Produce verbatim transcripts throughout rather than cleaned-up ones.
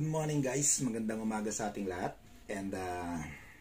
Good morning guys, magandang umaga sa ating lahat. And uh,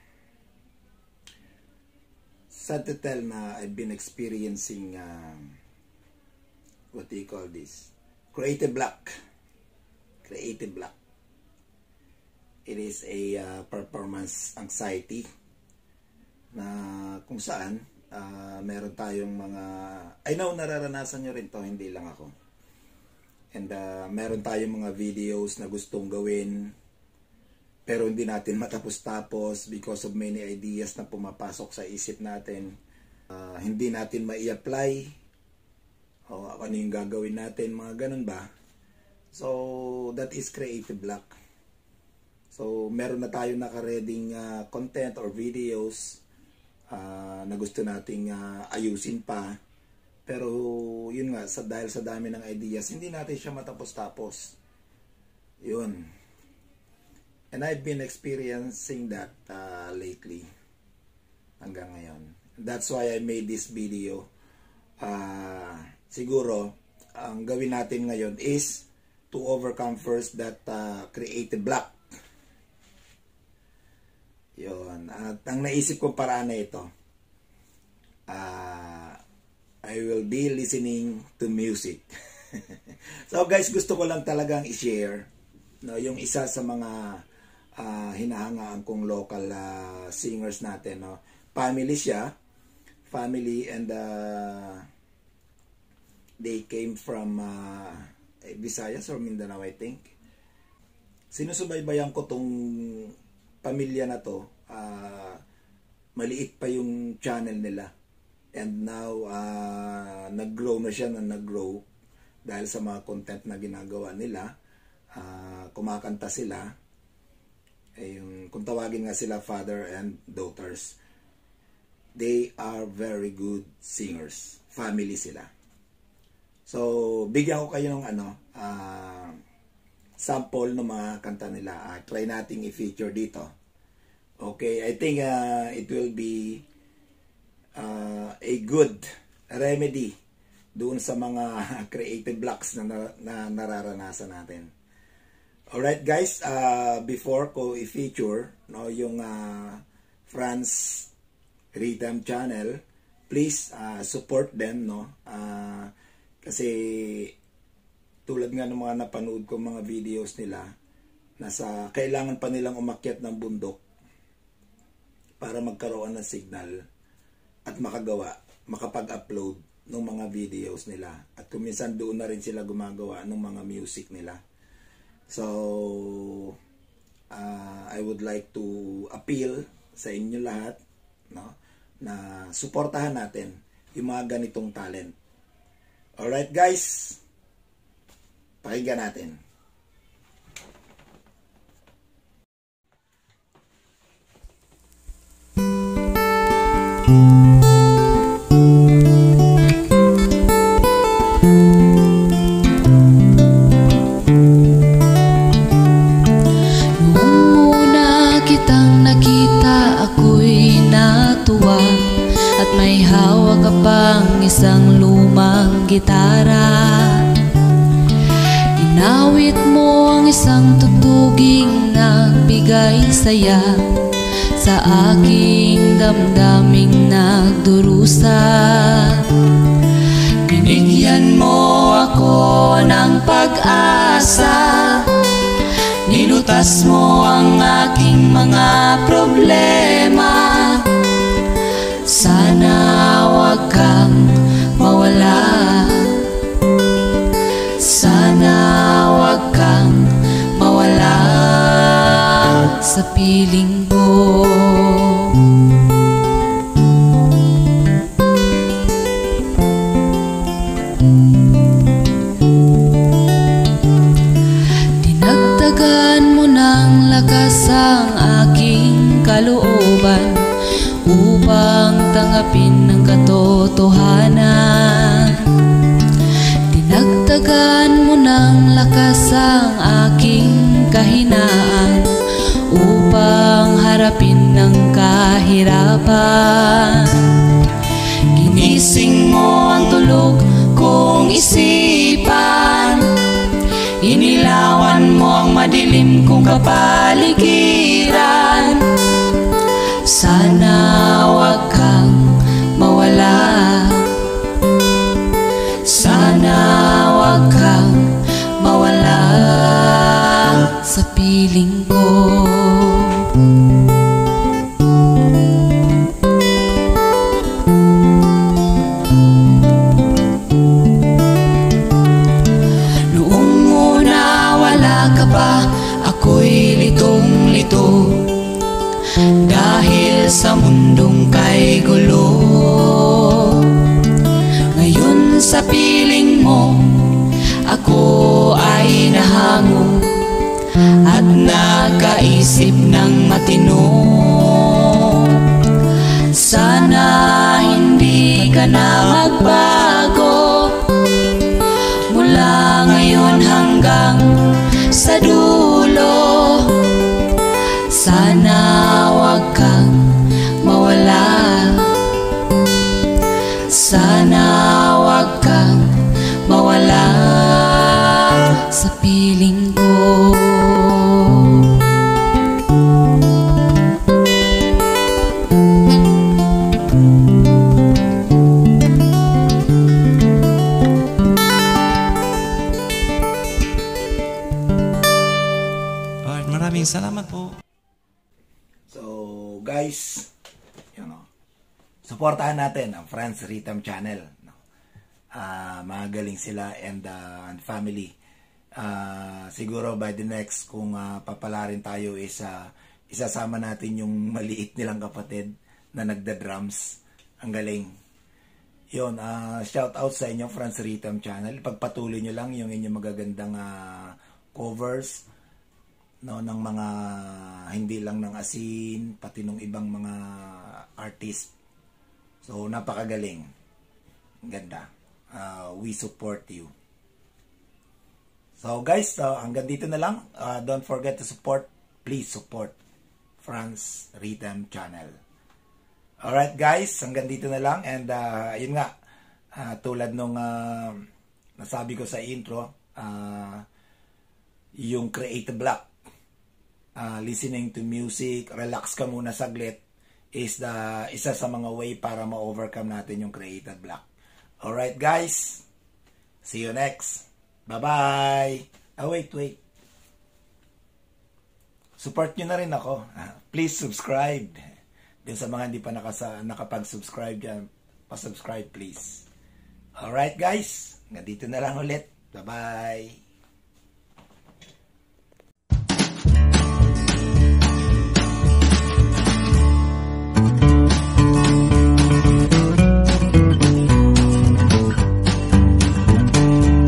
sad to tell na I've been experiencing uh, what do you call this? Creative block. Creative block. It is a uh, performance anxiety na kung saan uh, meron tayong mga, I know nararanasan nyo rin to, hindi lang ako. And uh, meron tayong mga videos na gustong gawin pero hindi natin matapos-tapos because of many ideas na pumapasok sa isip natin. Uh, hindi natin mai-apply o ano yung gagawin natin, mga ganun ba? So, that is creative block. So, meron na tayong nakareading uh, content or videos uh, na gusto nating uh, ayusin pa. Pero yun nga, sa, dahil sa dami ng ideas, hindi natin siya matapos-tapos. Yun. And I've been experiencing that uh, lately. Hanggang ngayon. That's why I made this video. Uh, siguro, ang gawin natin ngayon is to overcome first that uh, creative block. Yun. At ang naisip kong paraan na ito, ah... Uh, I will be listening to music. So guys, gusto ko lang talagang i-share no, yung isa sa mga uh, hinahangaan kong local uh, singers natin. No? Family siya. Family and uh, they came from uh, Visayas or Mindanao, I think. Sinusubaybayan ko tong pamilya na to. Uh, maliit pa yung channel nila. And now, uh, nag-grow na siya na nag-grow dahil sa mga content na ginagawa nila. Uh, kumakanta sila. Eh, yung, kung tawagin nga sila father and daughters. They are very good singers. Family sila. So, bigyan ko kayo ng ano, uh, sample ng mga kanta nila. Uh, try nating i-feature dito. Okay, I think uh, it will be Uh, a good remedy doon sa mga creative blocks na, na, na nararanasan natin. Alright guys, uh, before ko i-feature no, yung uh, France Rhythm Channel, please uh, support them. No? Uh, kasi tulad nga ng mga napanood ko mga videos nila, nasa kailangan pa nilang umakyat ng bundok para magkaroon ng signal at makagawa, makapag-upload ng mga videos nila. At kuminsan doon na rin sila gumagawa ng mga music nila. So, uh, I would like to appeal sa inyo lahat no, na suportahan natin yung mga ganitong talent. Alright guys, pakinggan natin. At may hawak ka pang isang lumang gitara. Inawit mo ang isang tugtuging nagbigay saya sa aking damdaming nagdurusa. Binigyan mo ako ng pag-asa, nilutas mo ang aking mga problema. Sana wag kang mawala, sana wag kang mawala sa piling ko. Dinagdagan mo ng lakas ang aking kalooban upang tanggapin ng katotohanan. Dinagdagan mo ng lakas ang aking kahinaan upang harapin ng kahirapan. Ginising mo ang tulog kong isipan, inila linawan mo ang madilim kong kapaligiran. Sana wag kang mawala, sana wag kang mawala sa piling ko. Noong una wala ka pa, ako'y litong-lito dahil sa mundong kay gulo. Ngayon sa piling mo, ako ay nahango at nakaisip ng matino. Sana hindi ka na magbago mula ngayon hanggang sa dulo. Sana wag kang mawala, sana wag kang mawala sa piling ko. Alright, maraming salamat po. So guys, you know, supportahan natin ang Franz Rhythm Channel. No? Uh, magaling sila and, uh, and family. Uh, siguro by the next, kung uh, papalarin tayo is uh, isasama natin yung maliit nilang kapatid na nagda-drums. Ang galing. Yun, uh, shout out sa inyo Franz Rhythm Channel. Pagpatuloy nyo lang yung inyong magagandang uh, covers, no, ng mga hindi lang ng Asin, pati ng ibang mga artist. So napakagaling. Ganda. Uh, we support you. So guys, uh, hanggang dito na lang. Uh, don't forget to support. Please support Franz Rhythm Channel. Alright guys, hanggang dito na lang. And uh, yun nga, uh, tulad nung uh, nasabi ko sa intro, uh, yung creative block, Uh, listening to music, relax ka muna saglit, is the isa sa mga way para ma-overcome natin yung creative block. Alright guys, see you next. Bye-bye. Oh wait, wait. Support nyo na rin ako. Uh, please subscribe. Din sa mga hindi pa nakasa, nakapag-subscribe dyan, pa-subscribe please. Alright guys, nga dito na lang ulit. Bye-bye.